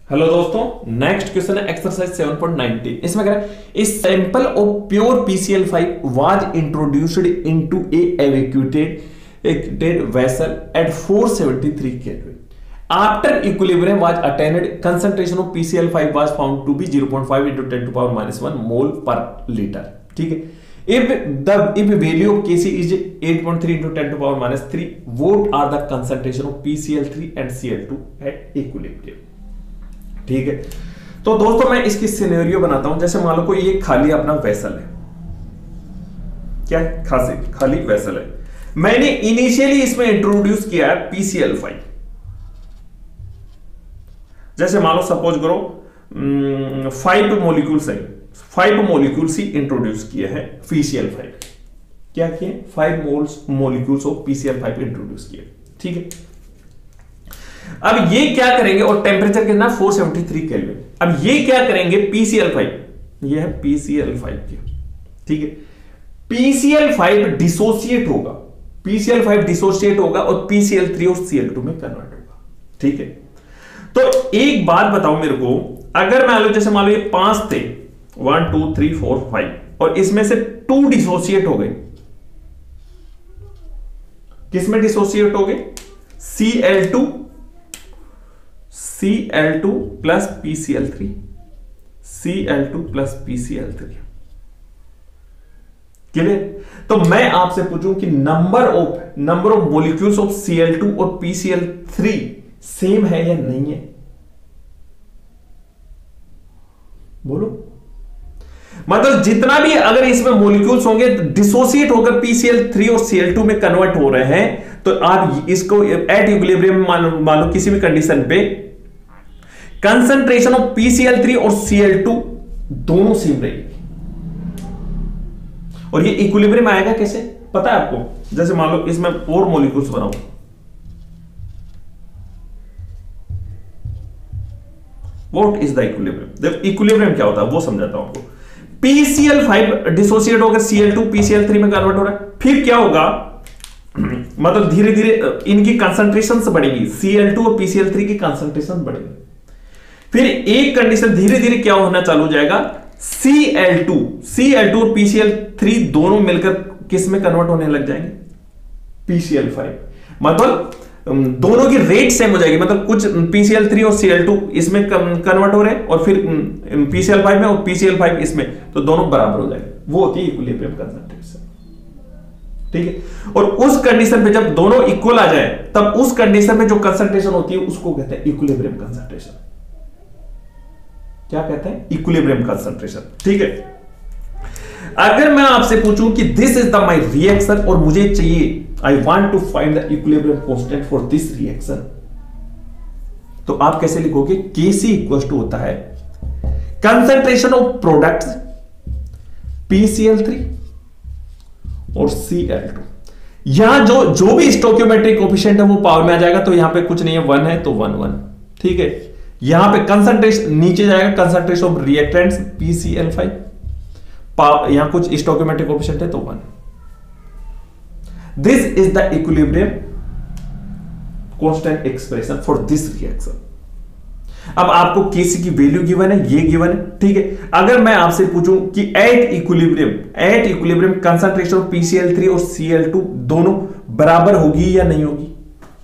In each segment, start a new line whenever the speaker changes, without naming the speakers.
Hello दोस्तों, next question है exercise 7.19। इसमें कह रहा है a sample of pure PCl5 was introduced into a evacuated vessel at 473 kelvin after equilibrium was attained concentration of PCl5 was found to be 0.5 into 10 to power -1 mole per litre. ठीक है, if value of Kc is 8.3 into 10 to power -3, what are the concentration of PCl3 and Cl2 at equilibrium? ठीक है, तो दोस्तों मैं इसकी scenario बनाता हूं। जैसे मान लो कोई ये खाली अपना वेसल है, क्या है? खाली वेसल है। मैंने इनिशियली इसमें इंट्रोड्यूस किया है PCl5। जैसे मान लो सपोज करो 5 मॉलिक्यूल्स है, 5 मॉलिक्यूल्स ही इंट्रोड्यूस किए हैं PCl5। क्या किए? 5 मॉलिक्यूल्स ऑफ PCl5 इंट्रोड्यूस किए। ठीक है, अब ये क्या करेंगे, और टेम्परेचर कितना? 473 केल्विन। अब ये क्या करेंगे? PCl5, ये है PCl5 की। ठीक है, PCl5 डिसोसिएट होगा, PCl5 डिसोसिएट होगा और PCl3 और Cl2 में कन्वर्ट होगा। ठीक है, तो एक बात बताओ मेरे को, अगर मान लो जैसे मान लो ये 5 थे, 1 2 3 4 5, और इसमें से 2 डिसोसिएट हो गए। किसमें डिसोसिएट हो गए? Cl2 plus PCl3, Cl2 plus PCl3। Clear? तो मैं आपसे पूछूं कि number of molecules of Cl2 और PCl3 सेम है या नहीं है? बोलो। मतलब जितना भी अगर इसमें मॉलिक्यूल्स होंगे डिसोसिएट होकर PCl3 और Cl2 में कन्वर्ट हो रहे हैं, तो आप इसको एट इक्विलिब्रियम मान लो किसी भी कंडीशन पे कंसंट्रेशन ऑफ PCl3 और Cl2 दोनों सेम रहेगी। और ये इक्विलिब्रियम आएगा कैसे पता है आपको? जैसे मान लो इसमें 4 मॉलिक्यूल्स बनाओ, व्हाट इज द इक्विलिब्रियम? देखो इक्विलिब्रियम क्या होता है वो समझाता हूं आपको। PCl5 डिसोसिएट होकर Cl2 PCl3 में कन्वर्ट हो रहा है, फिर क्या होगा? मतलब धीरे धीरे इनकी कंसंट्रेशन बढ़ेगी, Cl2 और PCl3 की कंसंट्रेशन बढ़ेगी। फिर एक कंडीशन धीरे धीरे क्या होना चालू हो जाएगा? Cl2 और PCl3 दोनों मिलकर किस में कन्वर्ट होने लग जाएंगे? PCl5। मतलब दोनों की रेट सेम हो जाएगी, मतलब कुछ PCl3 और Cl2 इसमें कन्वर्ट हो रहे हैं और फिर PCl5 में और PCl5 इसमें, तो दोनों बराबर हो जाएंगे। वो होती है इक्विलिब्रियम कंसंट्रेशन। ठीक है, और उस कंडीशन पे जब दोनों इक्वल आ जाए, तब उस कंडीशन में जो कंसंट्रेशन होती है उसको कहते हैं इक्विलिब्रियम कंसंट्रेशन। क्या कहते हैं? Equilibrium concentration. ठीक है, अगर मैं आपसे पूछूं कि this is the my reaction और मुझे चाहिए, I want to find the equilibrium constant for this reaction, तो आप कैसे लिखोगे? Kc इक्वल टू होता है कंसंट्रेशन ऑफ प्रोडक्ट्स PCl3 और Cl2। यहां जो भी स्टोइकियोमेट्रिक कोएफिशिएंट है वो पावर में आ जाएगा, तो यहां पे कुछ नहीं है, 1 है तो 1 1। ठीक है, यहां पे कंसंट्रेशन नीचे जाएगा, कंसंट्रेशन ऑफ रिएक्टेंट्स PCl5, यहां कुछ स्टोइकियोमेट्रिक कोएफिशिएंट है तो 1। This is the equilibrium constant expression for this reaction. अब आपको Kc की वैल्यू गिवन है, ये गिवन है। ठीक है, अगर मैं आपसे पूछूं कि at equilibrium concentration of PCl3 और Cl2 दोनों बराबर होगी या नहीं होगी?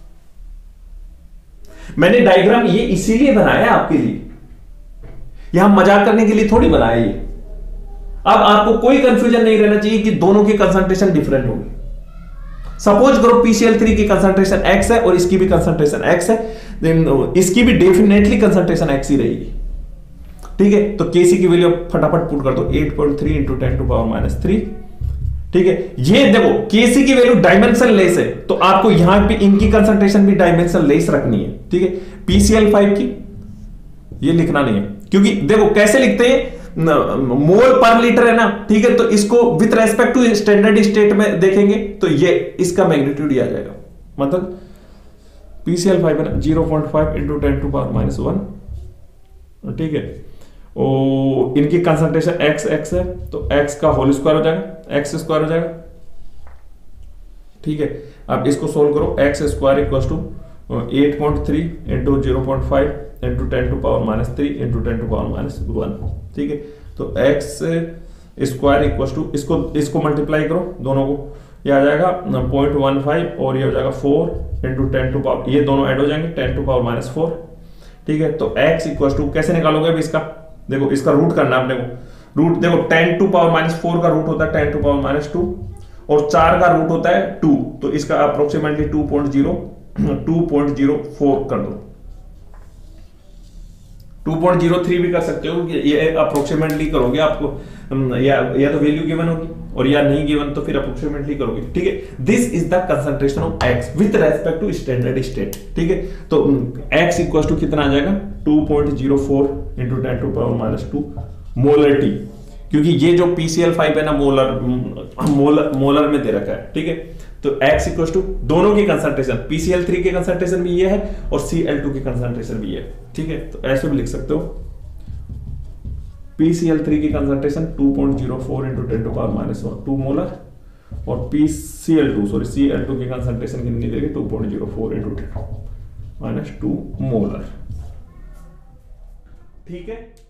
मैंने डायग्राम ये इसीलिए बनाया है आपके लिए, यहां मजाक करने के लिए थोड़ी बनाया ये। अब आपको कोई कंफ्यूजन नहीं रहना चाहिए कि दोनों की कंसंट्रेशन डिफरेंट होगी। सपोज करो PCl3 की कंसंट्रेशन x है और इसकी भी कंसंट्रेशन x है, इसकी भी डेफिनेटली कंसंट्रेशन x ही रहेगी। ठीक है, तो Kc की वैल्यू फटाफट पुट कर दो, 8.3 into 10 to power -3। ठीक है, ये देखो Kc की वैल्यू डायमेंशन लेस है, तो आपको यहां पे इनकी कंसंट्रेशन भी डायमेंशन लेस रखनी है। ठीक है, PCl5 की ये लिखना नहीं है, क्योंकि देखो कैसे लिखते हैं, मोल पर लीटर है ना। ठीक है, तो इसको with respect to standard state में देखेंगे तो ये इसका मैग्नीट्यूड आ जाएगा, मतलब PCl5 है ना 0.5 into 10 to power -1। ठीक है, और इनकी कंसंट्रेशन x है, तो x का होल स्क्वायर हो जाएगा, x स्क्वायर हो जाएगा। ठीक है, अब इसको सोल्व करो, x square equal to 8.3 into 0.5 into 10⁻³ into 10⁻⁻1। ठीक है, तो एक्स स्क्वायर इक्वल टू, इसको मल्टीप्लाई करो दोनों को, ये आ जाएगा 0.15 और ये हो जाएगा 4 इंटू 10⁻, ये दोनों ऐड हो जाएंगे 10⁻⁴। ठीक है, तो x इक्वल टू कैसे निकालोगे अभी इसका, देखो इसका रूट करना है अपने को। रूट देखो 10⁻⁴ का रूट होता है 10⁻² और 4 का रूट होता है 2, तो इसका अप्रोक्सीमेटली 2.04 कर दो। 2.03 भी कर सकते हो, ये अप्रोक्सीमेटली करोगे आपको, या तो वैल्यू गिवन होगी और या नहीं गिवन तो फिर अप्रोक्सीमेटली करोगे। ठीक है, this is the concentration of x with respect to standard state. ठीक है, तो एक्स इक्वल टू कितना आ जाएगा 2.04 इंटू 10⁻² मोलर टी, क्योंकि ये जो PCl5 है ना मोलर में दे रखा है। ठीक है, तो x इक्वल टू दोनों की कंसंट्रेशन, PCl3 के कंसंट्रेशन भी ये है और Cl2 की कंसंट्रेशन भी है। ठीक है, तो ऐसे भी लिख सकते हो PCl3 की कंसंट्रेशन 2.04 इंटू 10⁻⁻2 मोलर और Cl2 की कंसंट्रेशन कितनी देगी 2.04 इंटू 10⁻² मोलर। ठीक है।